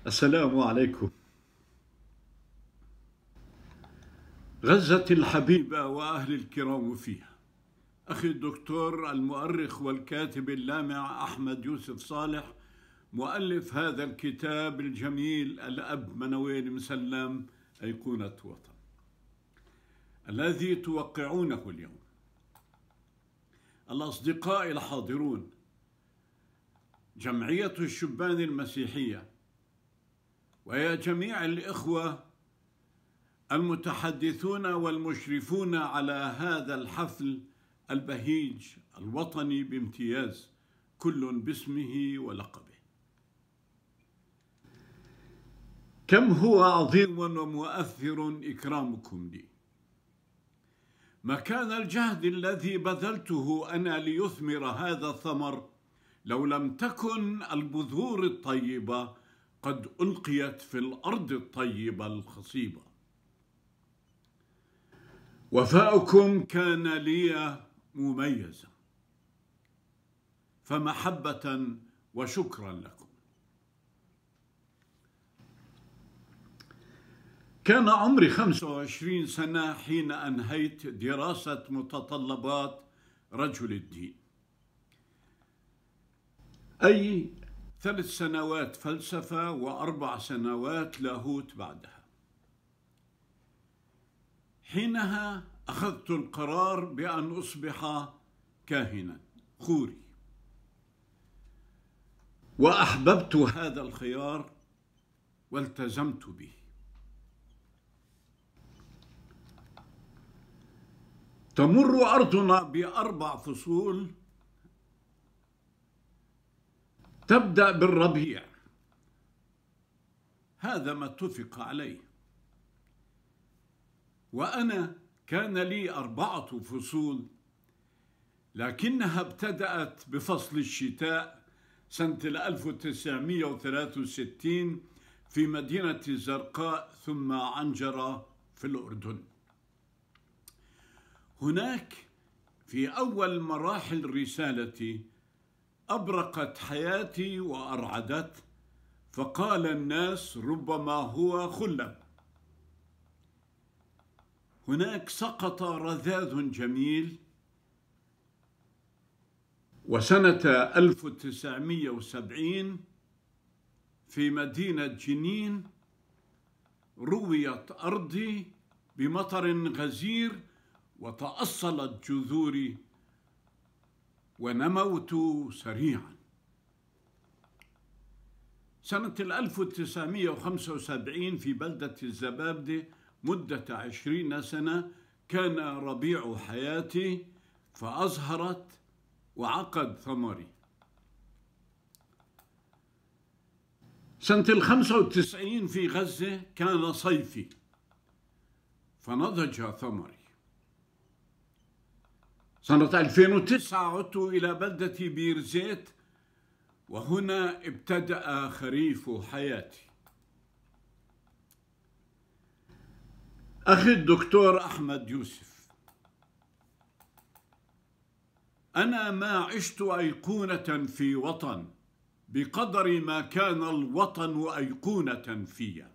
السلام عليكم. غزة الحبيبة وأهل الكرام فيها. أخي الدكتور المؤرخ والكاتب اللامع أحمد يوسف صالح، مؤلف هذا الكتاب الجميل الأب منويل مسلم أيقونة وطن، الذي توقعونه اليوم. الأصدقاء الحاضرون، جمعية الشبان المسيحية ويا جميع الإخوة المتحدثون والمشرفون على هذا الحفل البهيج الوطني بامتياز، كل باسمه ولقبه. كم هو عظيم ومؤثر إكرامكم لي. ما كان الجهد الذي بذلته أنا ليثمر هذا الثمر لو لم تكن البذور الطيبة قد ألقيت في الأرض الطيبة الخصيبة. وفاؤكم كان لي مميزا، فمحبة وشكرا لكم. كان عمري 25 سنة حين أنهيت دراسة متطلبات رجل الدين، أي 3 سنوات فلسفة و4 سنوات لاهوت بعدها. حينها أخذت القرار بأن أصبح كاهنا خوري، وأحببت هذا الخيار والتزمت به. تمر أرضنا ب4 فصول، تبدأ بالربيع، هذا ما اتفق عليه، وأنا كان لي 4 فصول، لكنها ابتدأت بفصل الشتاء سنة 1963 في مدينة الزرقاء ثم عنجرة في الأردن. هناك في أول مراحل رسالتي أبرقت حياتي وأرعدت، فقال الناس ربما هو خلب. هناك سقط رذاذ جميل، وسنة 1970 في مدينة جنين رويت أرضي بمطر غزير وتأصلت جذوري ونموت سريعا. سنة 1975 في بلدة الزبابدة مدة 20 سنة كان ربيع حياتي، فأزهرت وعقد ثمري. سنة 95 في غزة كان صيفي، فنضج ثمري. سنة 2009 عدت إلى بلدة بيرزيت، وهنا ابتدأ خريف حياتي. أخي الدكتور أحمد يوسف، أنا ما عشت أيقونة في وطن بقدر ما كان الوطن أيقونة فيا.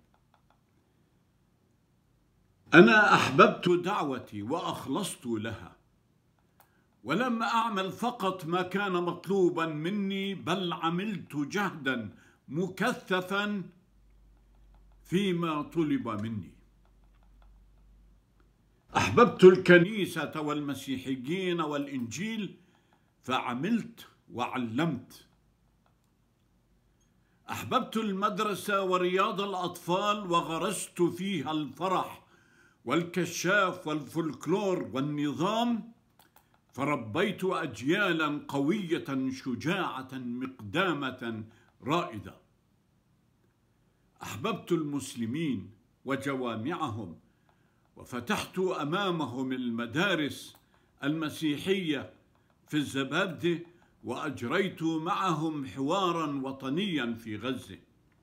أنا أحببت دعوتي وأخلصت لها، ولم أعمل فقط ما كان مطلوبا مني، بل عملت جهدا مكثفا فيما طلب مني. أحببت الكنيسة والمسيحيين والإنجيل، فعملت وعلمت. أحببت المدرسة ورياض الأطفال، وغرست فيها الفرح والكشاف والفولكلور والنظام، فربيت أجيالا قوية شجاعة مقدامة رائدة. أحببت المسلمين وجوامعهم، وفتحت أمامهم المدارس المسيحية في الزبابدة، وأجريت معهم حوارا وطنيا في غزة.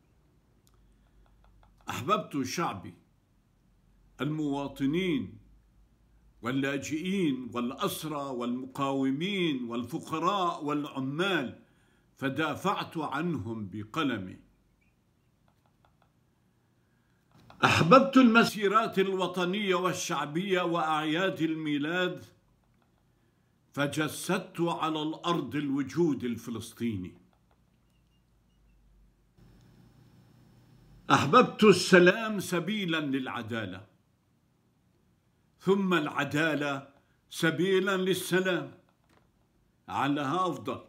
أحببت شعبي، المواطنين واللاجئين والأسرى والمقاومين والفقراء والعمال، فدافعت عنهم بقلمي. أحببت المسيرات الوطنية والشعبية وأعياد الميلاد، فجسدت على الأرض الوجود الفلسطيني. أحببت السلام سبيلا للعدالة، ثم العدالة سبيلا للسلام، علها أفضل،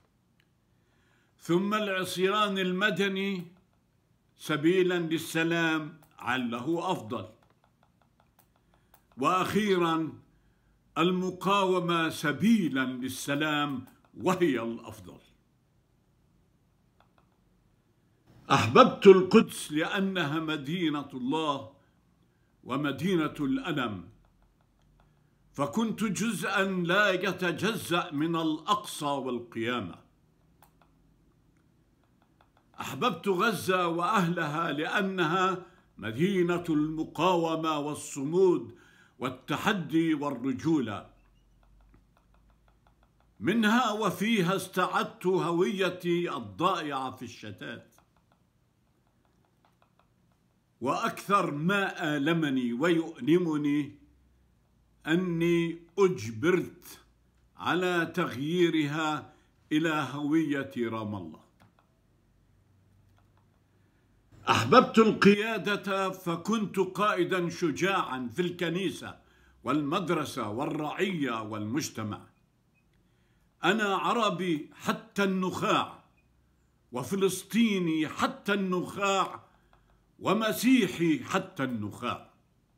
ثم العصيان المدني سبيلا للسلام، عله أفضل، وأخيرا المقاومة سبيلا للسلام وهي الأفضل. أحببت القدس لأنها مدينة الله ومدينة الألم، فكنت جزءا لا يتجزأ من الأقصى والقيامة. أحببت غزة وأهلها لأنها مدينة المقاومة والصمود والتحدي والرجولة. منها وفيها استعدت هويتي الضائعة في الشتات. وأكثر ما آلمني ويؤلمني أني أجبرت على تغييرها إلى هوية رام الله. أحببت القيادة فكنت قائدا شجاعا في الكنيسة والمدرسة والرعية والمجتمع. أنا عربي حتى النخاع، وفلسطيني حتى النخاع، ومسيحي حتى النخاع.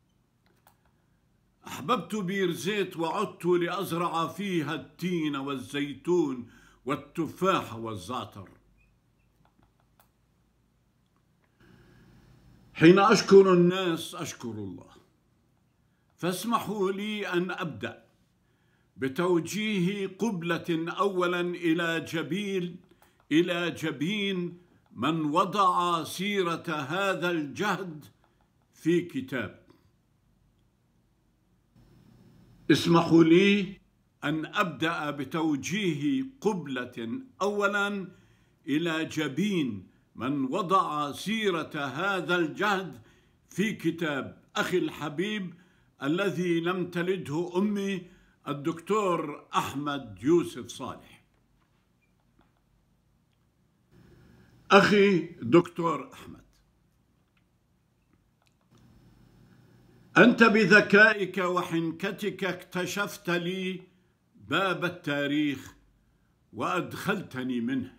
أحببت بير زيت وعدت لأزرع فيها التين والزيتون والتفاح والزعتر. حين أشكر الناس أشكر الله، فاسمحوا لي أن أبدأ بتوجيه قبلة أولا إلى جبين من وضع سيرة هذا الجهد في كتاب. اسمحوا لي أن أبدأ بتوجيه قبلة أولا إلى جبين من وضع سيرة هذا الجهد في كتاب أخي الحبيب الذي لم تلده أمي، الدكتور أحمد يوسف صالح. أخي دكتور أحمد، أنت بذكائك وحنكتك اكتشفت لي باب التاريخ وأدخلتني منه.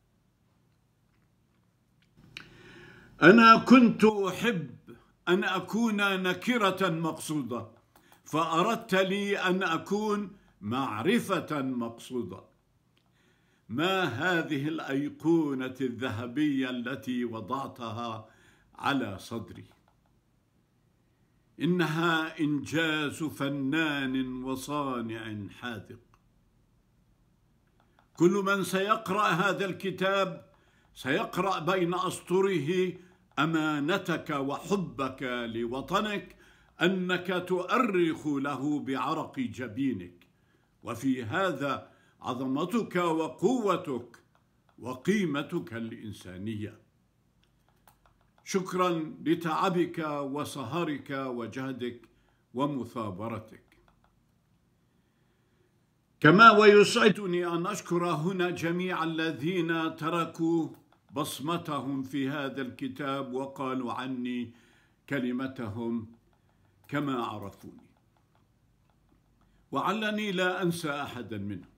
أنا كنت أحب أن أكون نكرة مقصودة، فأردت لي أن أكون معرفة مقصودة. ما هذه الأيقونة الذهبية التي وضعتها على صدري؟ إنها إنجاز فنان وصانع حاذق. كل من سيقرأ هذا الكتاب سيقرأ بين أسطره أمانتك وحبك لوطنك، أنك تؤرخ له بعرق جبينك، وفي هذا عظمتك وقوتك وقيمتك الإنسانية. شكرا لتعبك وسهرك وجهدك ومثابرتك. كما ويسعدني أن أشكر هنا جميع الذين تركوا بصمتهم في هذا الكتاب وقالوا عني كلمتهم كما عرفوني، وعلني لا أنسى أحدا منهم.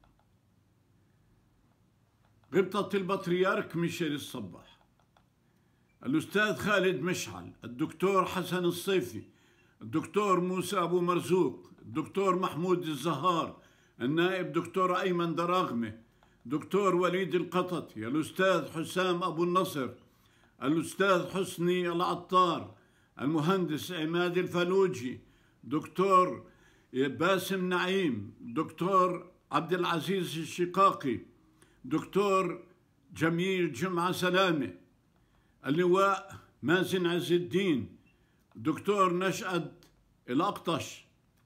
غبطة البطريرك ميشيل الصباح، الأستاذ خالد مشعل، الدكتور حسن الصيفي، الدكتور موسى أبو مرزوق، الدكتور محمود الزهار، النائب دكتور أيمن دراغمة، دكتور وليد القططي، الأستاذ حسام أبو النصر، الأستاذ حسني العطار، المهندس عماد الفلوجي، دكتور باسم نعيم، دكتور عبد العزيز الشقاقي، دكتور جميل جمعة سلامة، اللواء مازن عز الدين، دكتور نشأت الأقطش،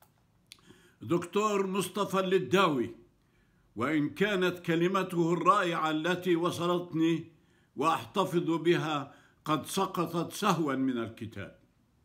دكتور مصطفى اللداوي. وإن كانت كلمته الرائعة التي وصلتني وأحتفظ بها قد سقطت سهوا من الكتاب،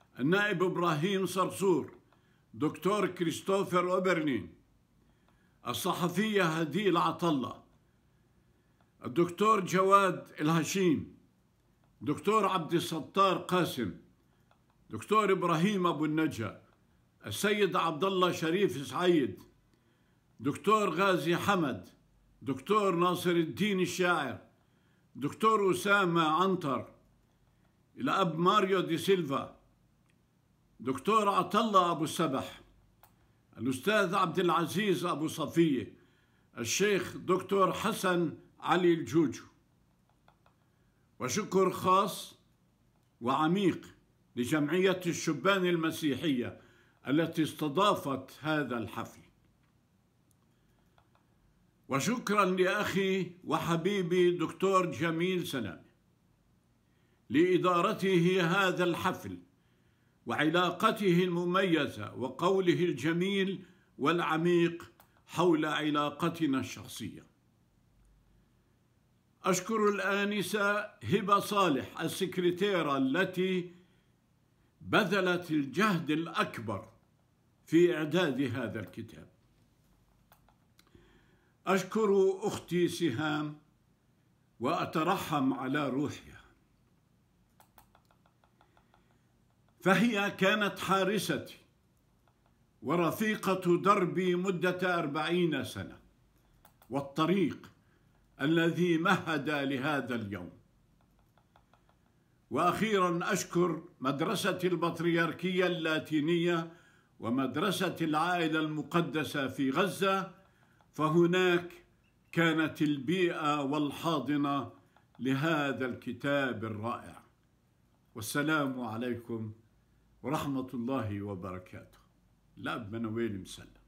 النائب إبراهيم صرصور، دكتور كريستوفر أوبرلين، الصحفية هديل عطلة، الدكتور جواد الهشيم، دكتور عبد الستار قاسم، دكتور إبراهيم أبو النجا، السيد عبد الله شريف سعيد، دكتور غازي حمد، دكتور ناصر الدين الشاعر، دكتور أسامة عنتر، الأب ماريو دي سيلفا، دكتور عطلة أبو السبح، الأستاذ عبد العزيز أبو صفية، الشيخ دكتور حسن علي الجوجو. وشكر خاص وعميق لجمعية الشبان المسيحية التي استضافت هذا الحفل. وشكرا لأخي وحبيبي دكتور جميل سلامة لإدارته هذا الحفل وعلاقته المميزة وقوله الجميل والعميق حول علاقتنا الشخصية. أشكر الآنسة هبة صالح السكرتيرة التي بذلت الجهد الأكبر في إعداد هذا الكتاب. أشكر أختي سهام وأترحم على روحها، فهي كانت حارستي ورفيقة دربي مدة 40 سنة، والطريق الذي مهد لهذا اليوم. وأخيرا أشكر مدرسة البطريركية اللاتينية ومدرسة العائلة المقدسة في غزة، فهناك كانت البيئة والحاضنة لهذا الكتاب الرائع. والسلام عليكم ورحمة الله وبركاته. الأب منويل مسلم.